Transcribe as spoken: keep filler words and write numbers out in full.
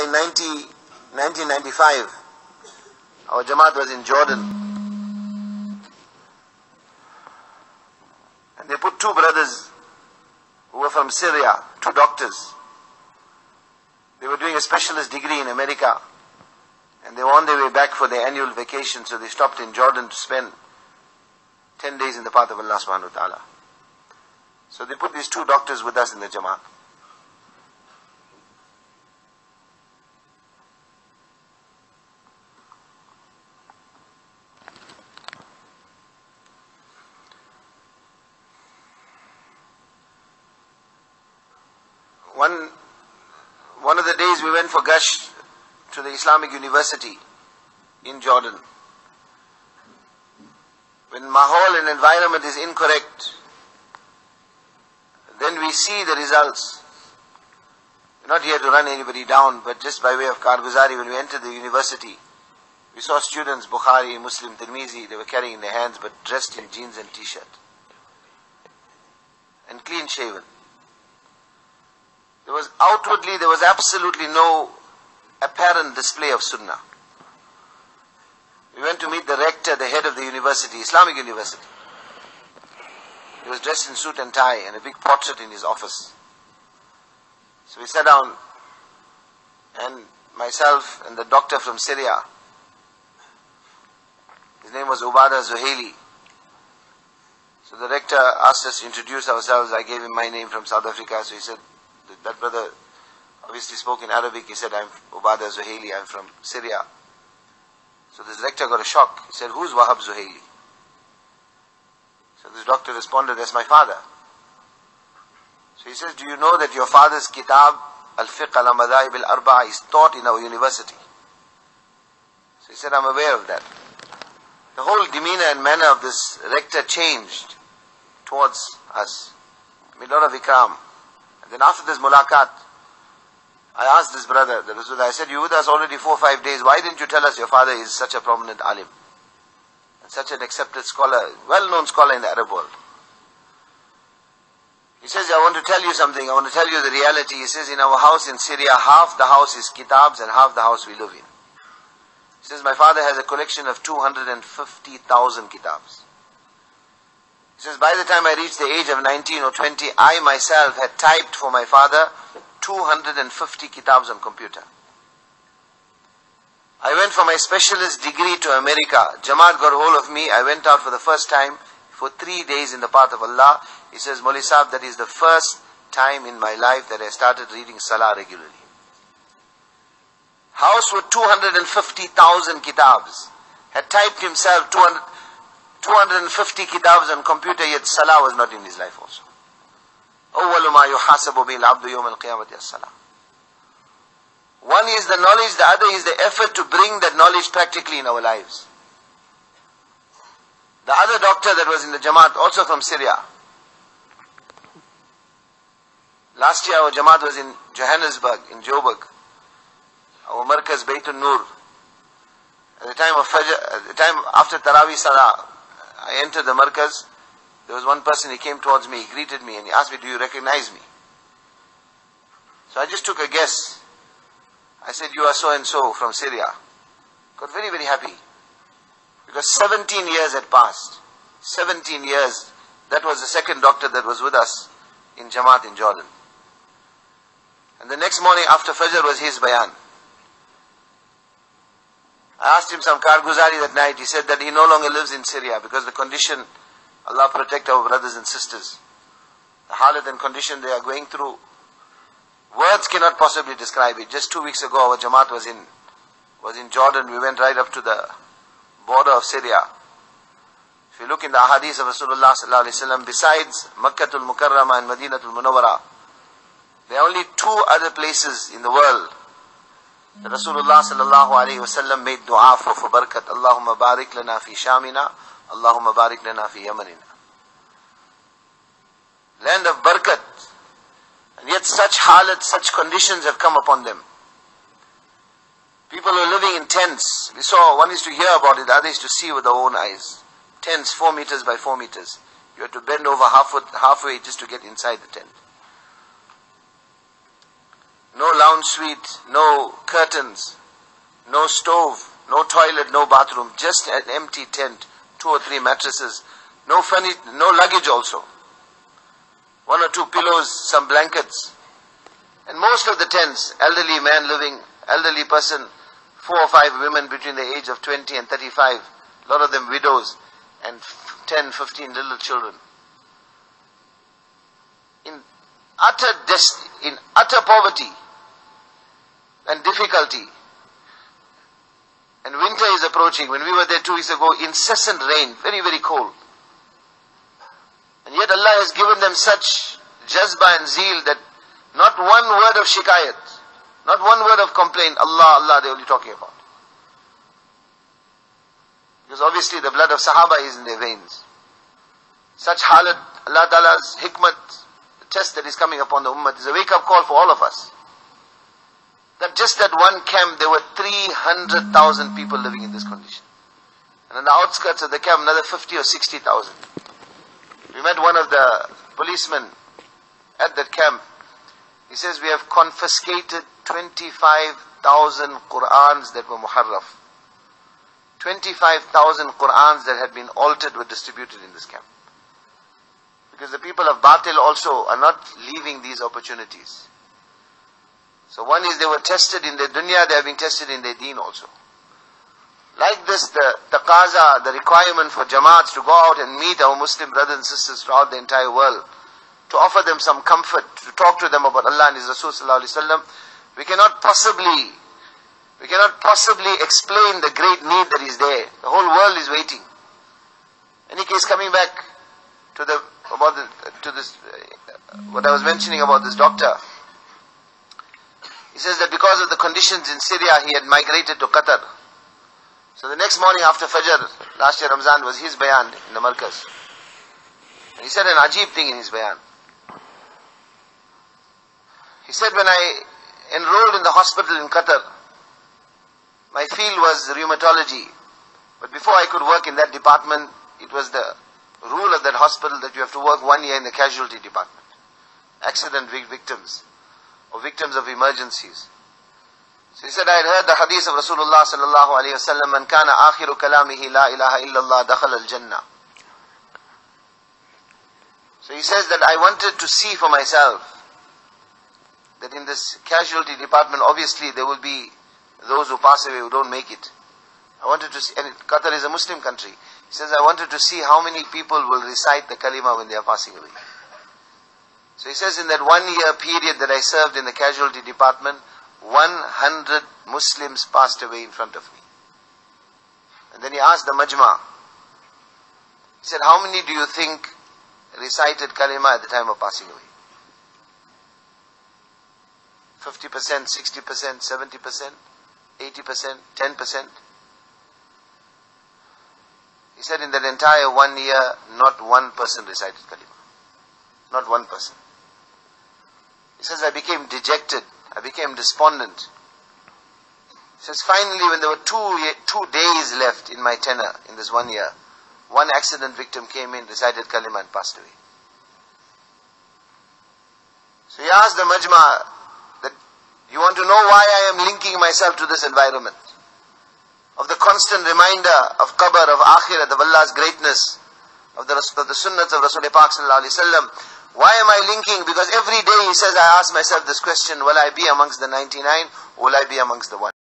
in nineteen ninety-five, our Jamaat was in Jordan. And they put two brothers who were from Syria, two doctors. They were doing a specialist degree in America. And they were on their way back for their annual vacation, so they stopped in Jordan to spend ten days in the path of Allah subhanahu wa ta'ala. So they put these two doctors with us in the Jamaat. One, one of the days we went for Gash to the Islamic University in Jordan. When mahal and environment is incorrect, then we see the results. We're not here to run anybody down, but just by way of Karguzari, when we entered the university, we saw students, Bukhari, Muslim, Tirmizi, they were carrying in their hands, but dressed in jeans and t-shirt. And clean shaven. There was outwardly, there was absolutely no apparent display of Sunnah. We went to meet the rector, the head of the university, Islamic University. He was dressed in suit and tie and a big portrait in his office. So we sat down, and myself and the doctor from Syria, his name was Ubadah Zuhaili. So the rector asked us to introduce ourselves. I gave him my name from South Africa. So he said, that brother obviously spoke in Arabic. He said, I'm Ubadah Zuhaili, I'm from Syria. So this rector got a shock. He said, who's Wahab Zuhaili? So this doctor responded, that's my father. So he says, do you know that your father's kitab, Al-Fiqh al-Madhaib al-Arba'a, is taught in our university? So he said, I'm aware of that. The whole demeanor and manner of this rector changed towards us. Made a lot of ikram. And then after this mulaqat, I asked this brother, the Rasul, I said, you were with us already four or five days, why didn't you tell us your father is such a prominent alim? And such an accepted scholar, well-known scholar in the Arab world. He says, I want to tell you something, I want to tell you the reality. He says, in our house in Syria, half the house is kitabs and half the house we live in. He says, my father has a collection of two hundred fifty thousand kitabs. He says, by the time I reached the age of nineteen or twenty, I myself had typed for my father two hundred fifty kitabs on computer. I went for my specialist degree to America. Jamaat got hold of me. I went out for the first time for three days in the path of Allah. He says, Maulvi Sahib, that is the first time in my life that I started reading Salah regularly. House with two hundred fifty thousand kitabs. Had typed himself two hundred, two hundred fifty kitabs on computer, yet Salah was not in his life also. أول ما يحاسب به العبد يوم القيامة الصلاة. One is the knowledge, the other is the effort to bring that knowledge practically in our lives. The other doctor that was in the Jamaat, also from Syria. Last year our Jamaat was in Johannesburg, in Joburg. Our Markaz Baytun Nur. At the time of Fajr, at the time after Taraweeh Salah, I entered the Markaz. There was one person, he came towards me, he greeted me and he asked me, do you recognize me? So I just took a guess. I said, you are so and so from Syria. Got very, very happy. Because seventeen years had passed. seventeen years. That was the second doctor that was with us in Jamaat in Jordan. And the next morning after Fajr was his bayan. I asked him some Karguzari that night. He said that he no longer lives in Syria because the condition, Allah protect our brothers and sisters. The halat and condition they are going through, words cannot possibly describe it. Just two weeks ago our Jamaat was in, was in Jordan. We went right up to the border of Syria. If you look in the ahadith of Rasulullah sallallahu alaihi wasallam, besides Makkatul Mukarramah and Madinatul Munawwara, there are only two other places in the world that Rasulullah sallallahu alaihi wasallam made dua for, for barakat. Allahumma barik lana fi Shamina, Allahumma barik lana fi Yamanina. Land of barakat. And yet such halat, such conditions have come upon them. People are living in tents. We saw, one is to hear about it, the other is to see with our own eyes. Tents, four meters by four meters. You have to bend over half foot, halfway just to get inside the tent. no lounge suite, no curtains, no stove, no toilet, no bathroom, just an empty tent, two or three mattresses, no furniture, no luggage also. One or two pillows, some blankets. And most of the tents, elderly man living, elderly person, four or five women between the age of twenty and thirty-five, a lot of them widows, and ten, fifteen little children. In utter des- in utter poverty and difficulty. And winter is approaching. When we were there two weeks ago, incessant rain, very, very cold. And yet Allah has given them such jazba and zeal that not one word of shikayat, not one word of complaint, Allah, Allah, they're only talking about. Because obviously the blood of Sahaba is in their veins. Such halat, Allah Ta'ala's hikmat, the test that is coming upon the ummah is a wake-up call for all of us. That just at one camp there were three hundred thousand people living in this condition. And on the outskirts of the camp another fifty or sixty thousand. We met one of the policemen at that camp. He says we have confiscated twenty-five thousand Qur'ans that were muharraf. twenty-five thousand Qur'ans that had been altered were distributed in this camp. Because the people of Batil also are not leaving these opportunities. So one is they were tested in their dunya, they have been tested in their deen also. Like this, the taqaza, the requirement for jamaats to go out and meet our Muslim brothers and sisters throughout the entire world, to offer them some comfort, to talk to them about Allah and His Rasul sallallahu alaihi wasallam, we cannot possibly, we cannot possibly explain the great need that is there. The whole world is waiting. In any case, coming back to the, about the, to this, uh, what I was mentioning about this doctor, he says that because of the conditions in Syria, he had migrated to Qatar. So the next morning after Fajr, last year Ramzan, was his bayan in the Markaz. And he said an ajib thing in his bayan. He said, when I enrolled in the hospital in Qatar, my field was rheumatology. But before I could work in that department, it was the rule of that hospital that you have to work one year in the casualty department. Accident victims, or victims of emergencies. So he said, I had heard the hadith of Rasulullah sallallahu alayhi wa sallam, man kana akhiru kalamihi la ilaha illallah dakhala al-jannah. So he says that I wanted to see for myself that in this casualty department, obviously there will be those who pass away who don't make it. I wanted to see, and Qatar is a Muslim country. He says, I wanted to see how many people will recite the kalima when they are passing away. So he says, in that one year period that I served in the casualty department, one hundred Muslims passed away in front of me. And then he asked the majma, he said, how many do you think recited kalima at the time of passing away? fifty percent, sixty percent, seventy percent, eighty percent, ten percent. He said in that entire one year, not one person recited kalima. Not one person. He says, I became dejected. I became despondent. He says, finally, when there were two, two days left in my tenure, in this one year, one accident victim came in, recited kalima and passed away. So he asked the majma, that you want to know why I am linking myself to this environment? Of the constant reminder of qabr, of akhirat, of Allah's greatness, of the, of the sunnahs of Rasul Pak sallallahu alaihi wasallam. Why am I linking? Because every day he says, I ask myself this question, will I be amongst the ninety-nine, or will I be amongst the one?